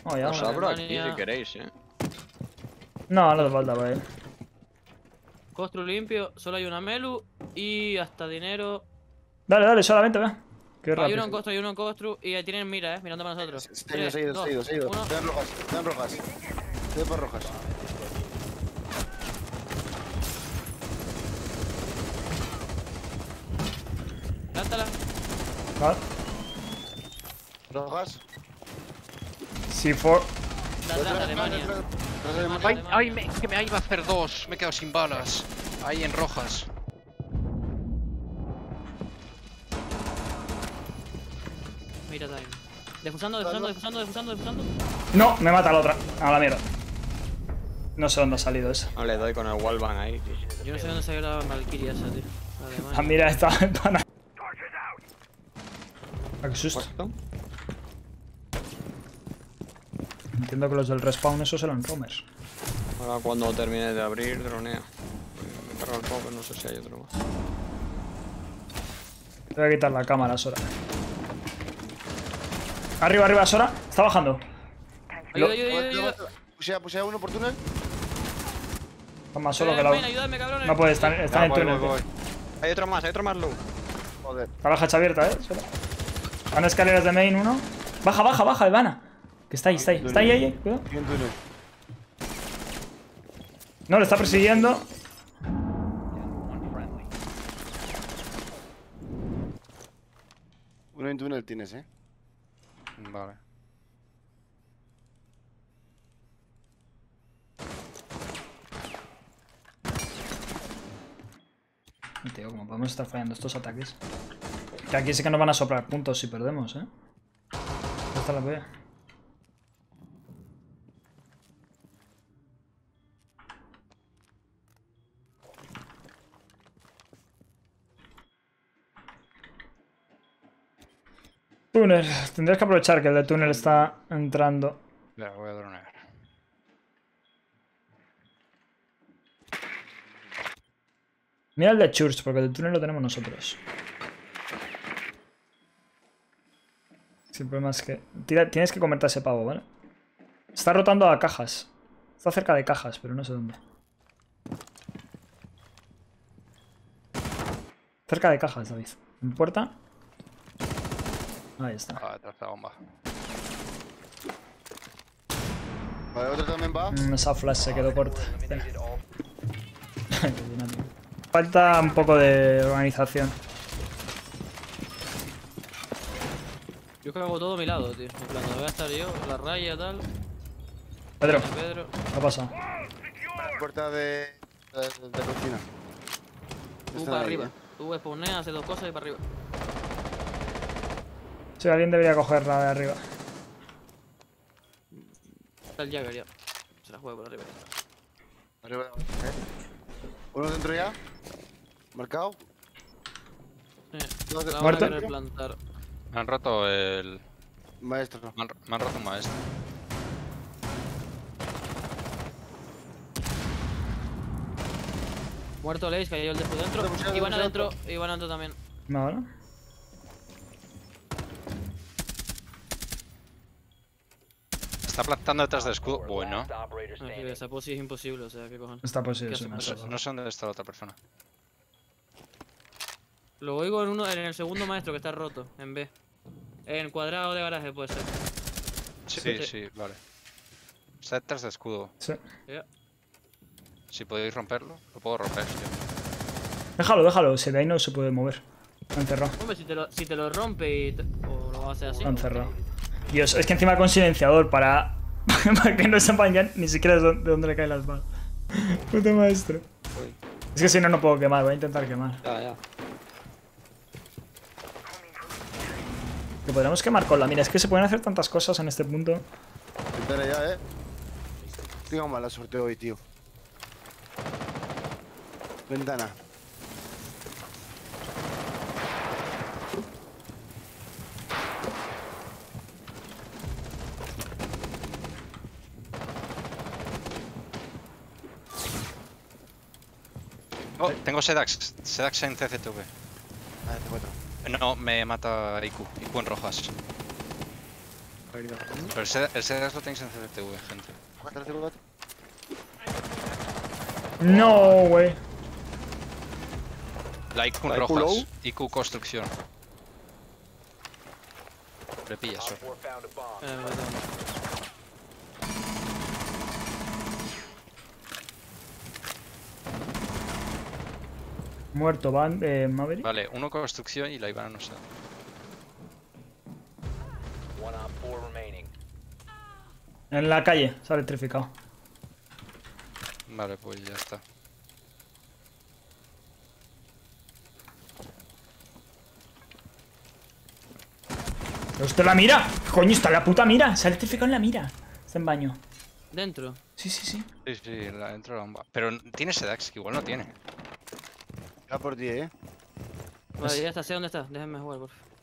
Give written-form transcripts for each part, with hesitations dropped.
Oh, ya. Os abro aquí Alemania. si queréis, No, no hace falta, güey. Constru limpio, solo hay una Melu y hasta dinero. Dale, dale, solamente, ve. Qué Hay uno rápido. en Constru, hay uno en Constru y ahí tienen mira, mirando para nosotros. Se ha ido. 3, 2, 1. Están rojas. Estoy por rojas. Lántala. Vale. Rojas. C4. Detrás de Alemania. Ay, que me iba a hacer dos. Me he quedado sin balas. Ahí en rojas. Mira time. Defusando. No, me mata la otra. A la mierda. No sé dónde ha salido eso. No le doy con el wallbang ahí, tío. Yo no sé dónde salió la Valkyria esa, tío. La Alemania. Ah, mira esta ventana. Ah, qué susto. ¿Puesto? Entiendo que los del respawn esos eran roamers. Ahora cuando termine de abrir, dronea. Me cargo el power, no sé si hay otro más. Te voy a quitar la cámara, Sora. Arriba, Sora. Está bajando. Ayuda. Pusea uno por túnel. Está más solo que la... Ayúdame, cabrones. No puede, está en el túnel. Voy. Hay otro más, Lu. Joder. La baja está abierta, Sora. Van escaleras de main, uno. Baja, Ivana. Que está ahí. Está ahí. Cuidado. En túnel. No, le está persiguiendo. Uno en túnel tienes, Vale. Tío, como podemos estar fallando estos ataques. Que aquí sí que nos van a soplar puntos si perdemos, Esta la veo. Túnel. Tendrías que aprovechar que el de túnel está entrando. Ya, voy a dronear. Mira el de Church, porque el de túnel lo tenemos nosotros. Sí, el problema es que... tienes que comerte a ese pavo, ¿vale? Está rotando a cajas. Está cerca de cajas, pero no sé dónde. Cerca de cajas, David. En puerta. Ahí está. Ah, detrás de la bomba. Vale, otro también va. Esa flash se quedó corta. Falta un poco de organización. Yo que hago todo a mi lado, tío. En plan, donde voy a estar yo, la raya, tal. Pedro, Pedro. ¿qué ha pasado? Puerta de cocina. Tú Están para ahí, arriba. Tú spawneas, haces dos cosas y para arriba. Sí, alguien debería coger la de arriba. Está el Jagger ya. Se la juega por arriba. Arriba. Uno dentro ya. Marcado. La van a ¿Muerto? querer plantar. Me han roto el... Maestro. Me han roto un maestro. Muerto Leis, cayó el de dentro. Y van adentro, y van adentro también. No, ¿no? Está plantando detrás del escudo. Bueno. Esa posi es imposible, o sea, qué cojones. Está posible, ¿Qué sí, hace? me suena. No sé dónde está la otra persona. Lo oigo en el segundo maestro que está roto, en B. En cuadrado de garaje puede ser. Sí, vale. Está detrás del escudo. Sí. Ya. Si podéis romperlo, lo puedo romper. Tío. Déjalo. Si de ahí no se puede mover. Lo han cerrado. Hombre, si te lo rompe y o lo hace así. Lo han cerrado. Dios, es que encima con silenciador para que no sepan ya ni siquiera de dónde le caen las balas. Puto maestro. Uy. Es que si no, no puedo quemar. Voy a intentar quemar. Ya. Que podríamos quemar con la mira. Es que se pueden hacer tantas cosas en este punto. Espera ya, Tengo mala suerte hoy, tío. Ventana. Oh, tengo Sedax en CCTV. Ah, te cuatro. No, me mata IQ en rojas. Pero el Sedax lo tenéis en CCTV, gente. No, güey. La IQ ¿La IQ rojas. low? IQ construcción. Le pillas, Op Sor. 4 found a bomb. Me meto. Muerto, van Maverick. Vale, uno construcción y la Ivana no sé. One Op 4 remaining. En la calle, se ha electrificado. Vale, pues ya está. ¿Pero usted la mira? Coño, está en la puta mira. Se ha electrificado en la mira. Está en baño. Dentro. Sí, sí, sí. Sí, sí, dentro de la bomba. Pero tiene Sedax, que igual no tiene. Ya por ti, Vale, ya está, sé dónde está. Déjenme jugar, por favor.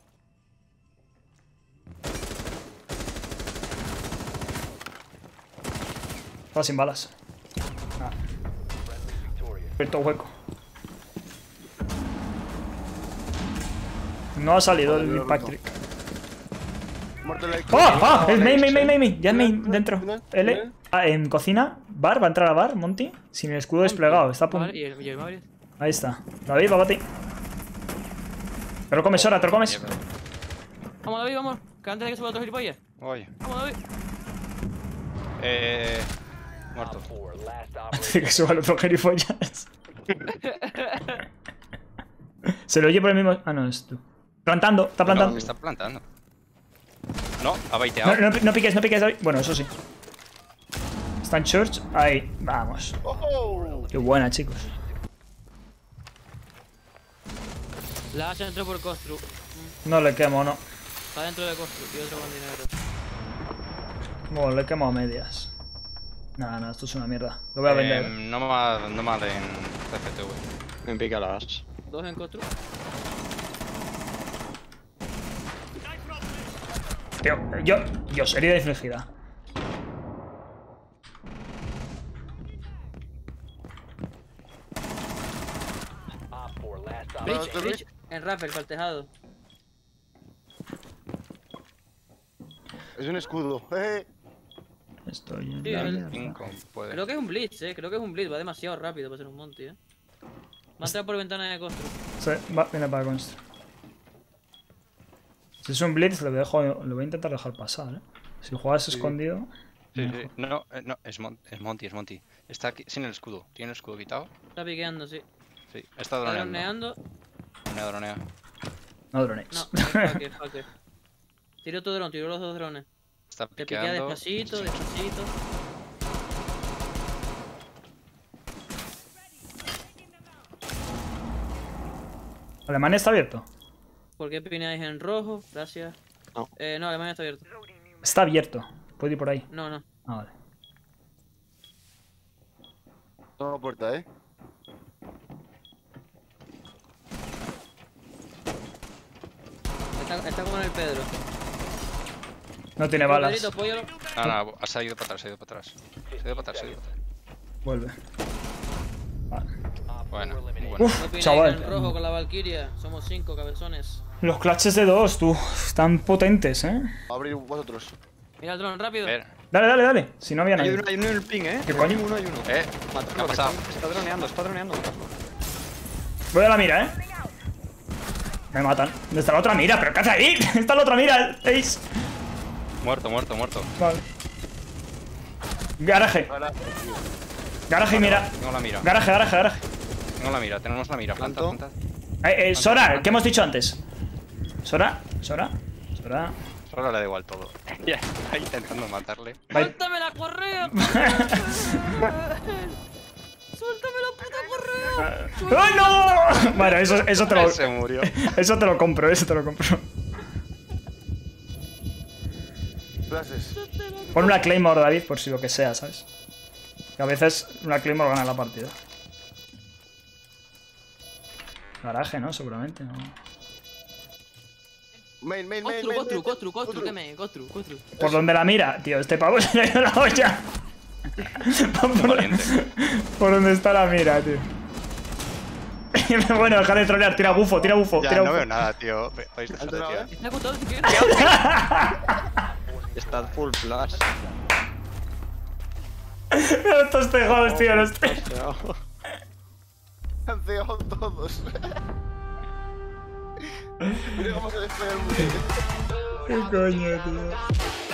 Está sin balas. Friendly victorious. Abierto hueco. No ha salido el Patrick. Muerto el IQ. ¡Oh! Es main. Ya es main dentro. L. En cocina. Bar, va a entrar a bar, Monty. Sin el escudo desplegado. Está a punto. Vale, y el Maverick. Ahí está. David, va a ti. Te lo comes ahora, te lo comes. Mierda. Vamos, David, vamos. Que antes de que suba otro gilipollas. Oye. Vamos, David. Muerto. Op 4, last Hace operator. que suba el otro gilipollas. Se lo oye por el mismo. Ah, no, es tú. Plantando, está plantando. No, está plantando. No, ha baiteado. No piques, David. Bueno, eso sí. Está en church. Ahí, vamos. ¡Oh! Qué buena, chicos. La H entró por Constru. No le quemo, no. Está dentro de Constru y otro con dinero. Bueno, le quemo a medias. Nada, esto es una mierda. Lo voy a vender. No mal en CCTV. Me pica las. Dos en Constru. Tío, Dios, herida infligida. Op 4, last Bridge, operator. Bridge. En Rappel, para el tejado. Es un escudo. Estoy en Sí, la el- mierda. 5 puede. Creo que es un Blitz, creo que es un Blitz. Va demasiado rápido para ser un Monty, Va a entrar por ventana de Constru. Sí, va, viene para construir. Si es un blitz, lo voy a intentar dejar pasar, Si juegas escondido. Sí, sí. No, es Monty. Está aquí, sin el escudo. ¿Tiene el escudo quitado? Está piqueando, sí. Sí, está Está droneando. droneando. Dronea. No drones. No, fucker. Tiro tu dron, tiro los dos drones. Está Te piquea piqueando. despacito, despacito. ¿Alemania está abierto? ¿Por qué pineáis en rojo? Gracias. No. No, Alemania está abierto. Está abierto. Puedo ir por ahí. No. Ah, vale. Toma puerta, Está como en el Pedro. No tiene balas. Pedrito, apóyalo. No, ha salido para atrás, se ha ido para atrás. Vuelve. Vale. Bueno, muy bueno. No Uf, pineáis chaval. en rojo con la Valkyria. Somos 5 cabezones. Los clutches de 2, tú. Están potentes, Abrir vosotros. Mira el dron, rápido. Ver. Dale. Si no había Hay nadie. uno en el ping, ¿Qué En coño? el ping uno hay uno. ¿Qué Matadlo, ha pasado? Está droneando, matadlo. Voy a la mira, Me matan. ¿Dónde está la otra mira? ¿Pero qué hace ahí? Está la otra mira, Ace. Muerto. Vale. Garaje. Garaje y mira. Tengo la mira. Garaje. Tengo la mira, tenemos la mira. Planta. Sora, ¿qué hemos dicho antes? Sora. Solo le da igual todo. Ya está intentando matarle. ¡Suéltame la correa! ¡Suéltame la puta correa! ¡Ay, no! Bueno, eso te lo... Se murió. Eso te lo compro. Flashes. Pon una Claymore, David, por si lo que sea, ¿sabes? Que a veces una Claymore gana la partida. Garaje, ¿no? Seguramente, ¿no? Main. Constru, ¿qué me? Constru. ¿Por dónde la mira? Tío, este pavo se le ha ido la olla. Valiente. Por dónde está la mira, tío. Bueno, deja de trolear, tira bufo. Ya, no veo nada, tío. ¿Veis? ¿Has dado, Está acostado, si quieres. Está full flash. Mira estos tejados, tío. Los Han cegado todos. Mira cómo se despega el muñeco. ¿Qué coño, tío?